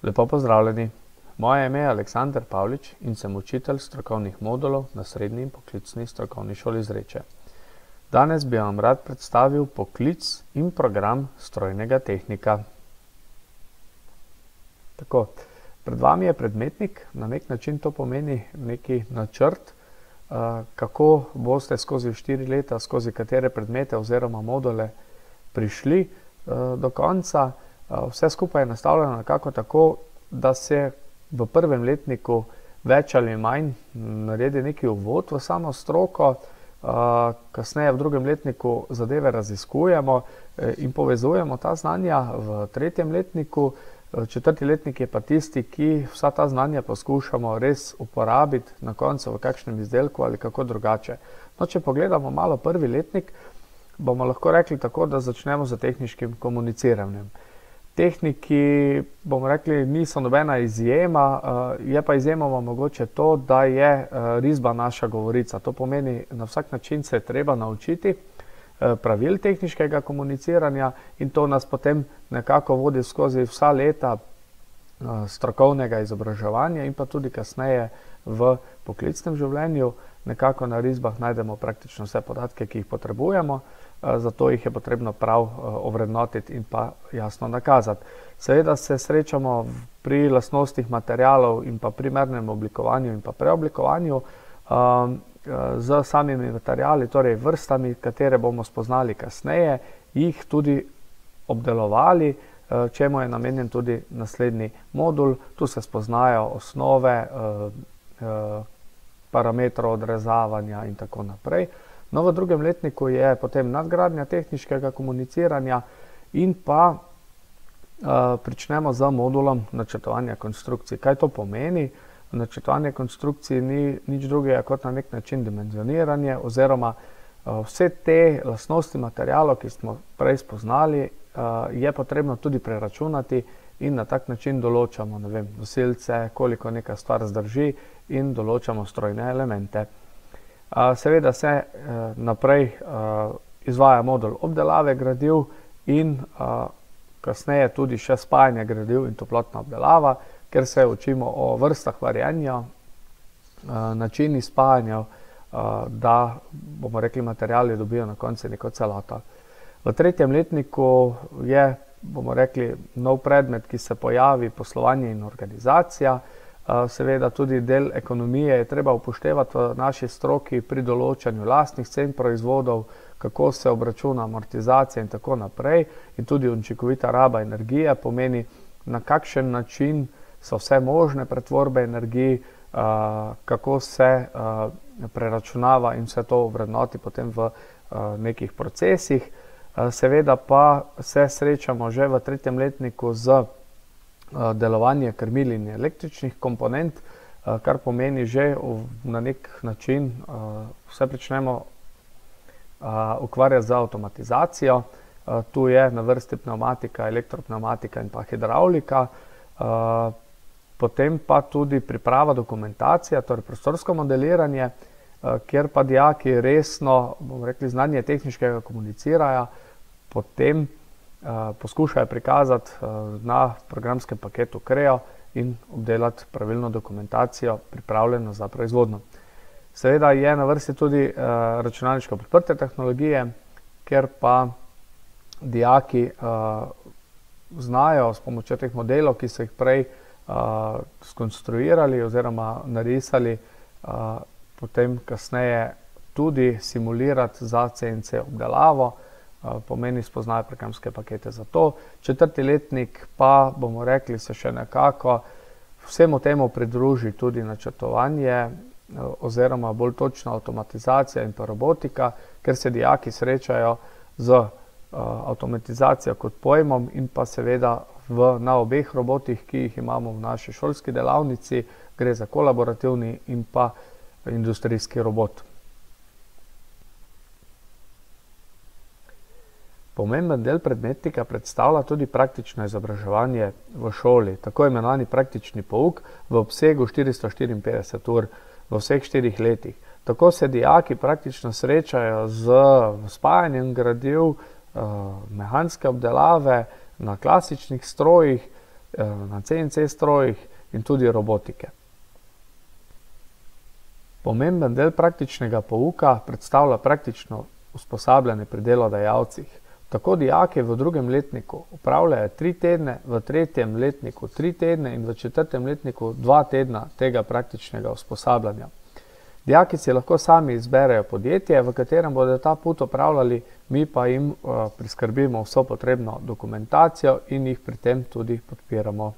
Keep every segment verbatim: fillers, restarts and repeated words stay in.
Lepo pozdravljeni. Moje ime je Aleksander Pavlič in sem učitelj strokovnih modulov na Srednji in poklicni strokovni šoli Zreče. Danes bi vam rad predstavil poklic in program strojnega tehnika. Tako, pred vami je predmetnik, na nek način to pomeni neki načrt, kako boste skozi štiri leta, skozi katere predmete oziroma module prišli do konca. Vse skupaj je nastavljeno nekako tako, da se v prvem letniku več ali manj naredi neki uvod v samo stroko, kasneje v drugem letniku zadeve raziskujemo in povezujemo ta znanja v tretjem letniku. Četrti letnik je pa tisti, ki vsa ta znanja poskušamo res uporabiti na koncu v kakšnem izdelku ali kako drugače. No, če pogledamo malo prvi letnik, bomo lahko rekli tako, da začnemo z tehniškim komuniciranjem. Tehniki, bomo rekli, niso nobena izjema, je pa izjemoma mogoče to, da je risba naša govorica. To pomeni, na vsak način se je treba naučiti pravil tehniškega komuniciranja in to nas potem nekako vodi skozi vsa leta strokovnega izobraževanja in pa tudi kasneje v poklicnem življenju. Nekako na risbah najdemo praktično vse podatke, ki jih potrebujemo, zato jih je potrebno prav ovrednotiti in pa jasno nakazati. Seveda se srečamo pri lastnostih materialov in pa primernem oblikovanju in pa preoblikovanju z samimi materiali, torej vrstami, katere bomo spoznali kasneje, jih tudi obdelovali, čemu je namenjen tudi naslednji modul. Tu se spoznajo osnove, parametrov odrezavanja in tako naprej. No, v drugem letniku je potem nadgradnja tehniškega komuniciranja in pa uh, pričnemo z modulom načrtovanja konstrukcij. Kaj to pomeni? Načrtovanje konstrukcij ni nič drugega kot na nek način dimenzioniranje oziroma uh, vse te lastnosti materialov, ki smo prej spoznali, uh, je potrebno tudi preračunati in na tak način določamo, ne vem, nosilce, koliko neka stvar zdrži in določamo strojne elemente. Seveda se naprej izvaja modul obdelave gradiv in kasneje tudi še spajanje gradiv in toplotna obdelava, ker se učimo o vrstah varjenja, načini spajanja, da bomo rekli, materiali dobijo na koncu neko celoto. V tretjem letniku je, bomo rekli, nov predmet, ki se pojavi, poslovanje in organizacija. Seveda tudi del ekonomije je treba upoštevati v naši stroki pri določanju lastnih cen proizvodov, kako se obračuna amortizacija in tako naprej. In tudi učinkovita raba energije pomeni, na kakšen način so vse možne pretvorbe energij, kako se preračunava in vse to vrednoti potem v nekih procesih. Seveda pa se srečamo že v tretjem letniku z delovanje krmil in električnih komponent, kar pomeni že na nek način vse pričnemo ukvarjati z avtomatizacijo. Tu je na vrsti pneumatika, elektropneumatika in pa hidravlika. Potem pa tudi priprava dokumentacija, torej prostorsko modeliranje, kjer pa dijaki resno, bomo rekli, znanje tehniškega komunicirajo, potem poskušajo prikazati na programskem paketu Creo in obdelati pravilno dokumentacijo pripravljeno za proizvodnjo. Seveda je na vrsti tudi računalniško podprte tehnologije, kjer pa dijaki znajo s pomočjo teh modelov, ki so jih prej skonstruirali oziroma narisali, potem kasneje tudi simulirati za C N C obdelavo, pomeni spoznajo programske pakete za to. Četrti letnik pa, bomo rekli, se še nekako vsemu temu pridruži tudi načrtovanje oziroma bolj točna avtomatizacija in pa robotika, ker se dijaki srečajo z avtomatizacijo kot pojmom in pa seveda v, na obeh robotih, ki jih imamo v naši šolski delavnici, gre za kolaborativni in pa industrijski robot. Pomemben del predmetnika predstavlja tudi praktično izobraževanje v šoli, tako imenovani praktični pouk v obsegu štiristo štiriinpetdeset ur v vseh štirih letih. Tako se dijaki praktično srečajo z spajanjem gradiv, mehanske obdelave na klasičnih strojih na C N C strojih in tudi robotike. Pomemben del praktičnega pouka predstavlja praktično usposabljanje pri delodajalcih. Tako dijaki v drugem letniku opravljajo tri tedne, v tretjem letniku tri tedne in v četrtem letniku dva tedna tega praktičnega usposabljanja. Dijaki si lahko sami izberejo podjetje, v katerem bodo ta put opravljali, mi pa jim priskrbimo vso potrebno dokumentacijo in jih pri tem tudi podpiramo.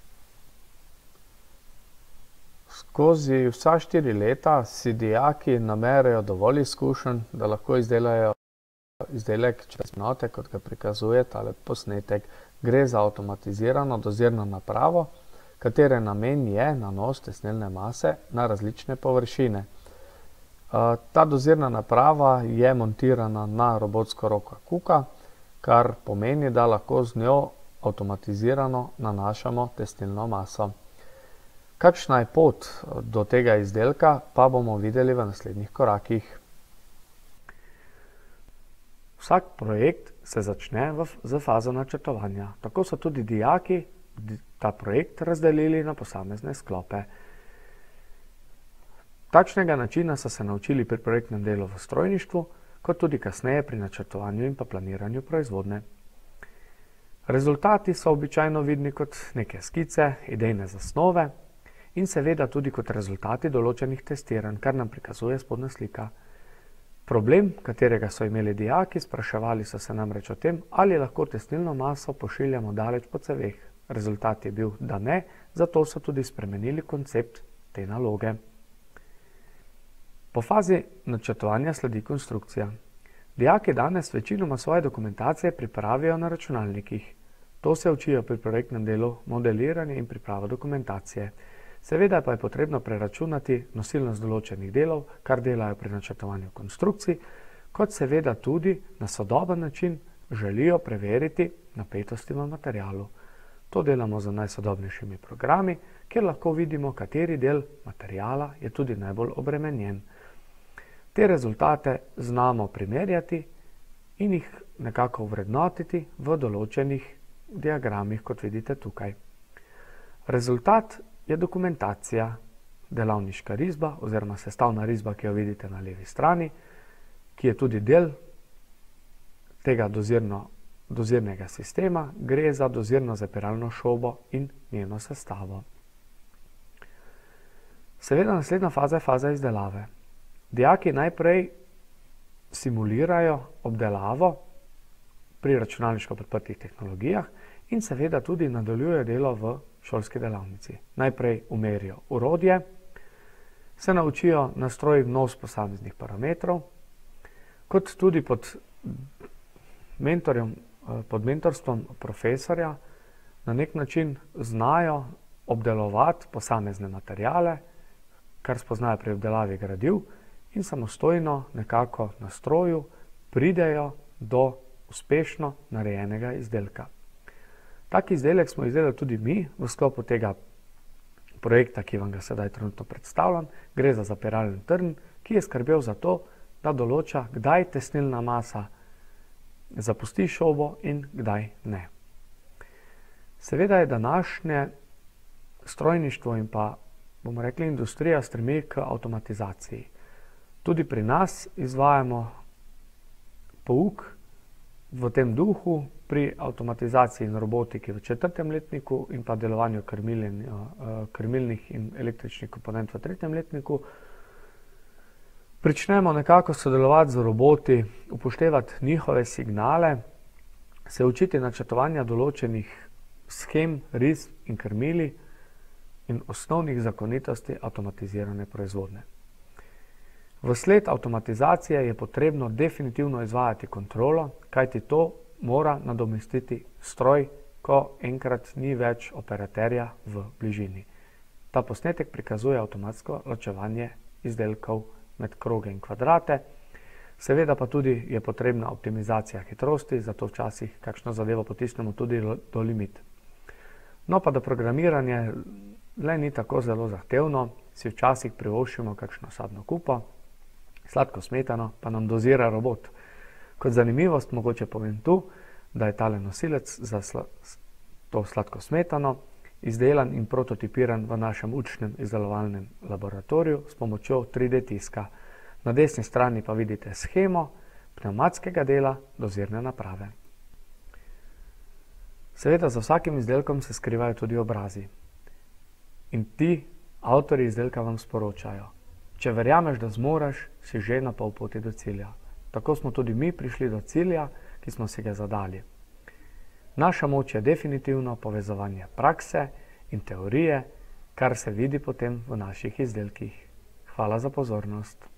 Skozi vsa štiri leta si dijaki namerejo dovolj izkušenj, da lahko izdelajo izdelek čez minute, kot ga prikazuje tale posnetek. Gre za avtomatizirano dozirno napravo, katere namen je nanos tesnilne mase na različne površine. Ta dozirna naprava je montirana na robotsko roko kuka, kar pomeni, da lahko z njo avtomatizirano nanašamo tesnilno maso. Kakšna je pot do tega izdelka, pa bomo videli v naslednjih korakih. Vsak projekt se začne z fazo načrtovanja. Tako so tudi dijaki ta projekt razdelili na posamezne sklope. Takšnega načina so se naučili pri projektnem delu v strojništvu, kot tudi kasneje pri načrtovanju in pa planiranju proizvodnje. Rezultati so običajno vidni kot neke skice, idejne zasnove in seveda tudi kot rezultati določenih testiranj, kar nam prikazuje spodnja slika. Problem, katerega so imeli dijaki, spraševali so se namreč o tem, ali lahko tesnilno maso pošiljamo daleč po ceveh. Rezultat je bil, da ne, zato so tudi spremenili koncept te naloge. Po fazi načrtovanja sledi konstrukcija. Dijaki danes večinoma svoje dokumentacije pripravijo na računalnikih. To se učijo pri projektnem delu modeliranje in priprava dokumentacije. Seveda pa je potrebno preračunati nosilnost določenih delov, kar delajo pri načrtovanju konstrukcij, kot seveda tudi na sodoben način želijo preveriti napetosti v materialu. To delamo z najsodobnejšimi programi, kjer lahko vidimo, kateri del materiala je tudi najbolj obremenjen. Te rezultate znamo primerjati in jih nekako vrednotiti v določenih diagramih, kot vidite tukaj. Rezultat je dokumentacija, delavniška risba oziroma sestavna risba, ki jo vidite na levi strani, ki je tudi del tega dozirno, dozirnega sistema. Gre za dozirno zapiralno šobo in njeno sestavo. Seveda naslednja faza je faza izdelave. Dijaki najprej simulirajo obdelavo pri računalniško podprtih tehnologijah in seveda tudi nadaljujejo delo v šolski delavnici. Najprej umerijo orodje, se naučijo nastrojiti vnos posameznih parametrov, kot tudi pod mentorjem, pod mentorstvom profesorja na nek način znajo obdelovati posamezne materijale, kar spoznajo pri obdelavi gradiv in samostojno nekako na stroju pridejo do uspešno narejenega izdelka. Tak izdelek smo izdelali tudi mi v sklopu tega projekta, ki vam ga sedaj trenutno predstavljam. Gre za zapiralni trn, ki je skrbel za to, da določa, kdaj tesnilna masa zapusti šobo in kdaj ne. Seveda je današnje strojništvo in pa, bomo rekli, industrija stremi k avtomatizaciji. Tudi pri nas izvajamo pouk v tem duhu pri avtomatizaciji in robotiki v četrtem letniku in pa delovanju krmilnih in električnih komponent v tretjem letniku. Pričnemo nekako sodelovati z roboti, upoštevati njihove signale, se učiti načrtovanja določenih shem, risb in krmili in osnovnih zakonitosti avtomatizirane proizvodnje. Vsled avtomatizacije je potrebno definitivno izvajati kontrolo, kajti to mora nadomestiti stroj, ko enkrat ni več operaterja v bližini. Ta posnetek prikazuje avtomatsko ločevanje izdelkov med kroge in kvadrate. Seveda pa tudi je potrebna optimizacija hitrosti, zato včasih kakšno zadevo potisnemo tudi do limit. No pa da programiranje le ni tako zelo zahtevno, si včasih privoščimo kakšno sadno kupo, sladko smetano pa nam dozira robot. Kot zanimivost mogoče povem tu, da je tale nosilec za to sladko smetano, izdelan in prototipiran v našem učnem izdelovalnem laboratoriju s pomočjo tri D tiska. Na desni strani pa vidite shemo pnevmatskega dela dozirne naprave. Seveda za vsakim izdelkom se skrivajo tudi obrazi. In ti avtorji izdelka vam sporočajo: če verjameš, da zmoreš, si že na pol poti do cilja. Tako smo tudi mi prišli do cilja, ki smo si ga zadali. Naša moč je definitivno povezovanje prakse in teorije, kar se vidi potem v naših izdelkih. Hvala za pozornost.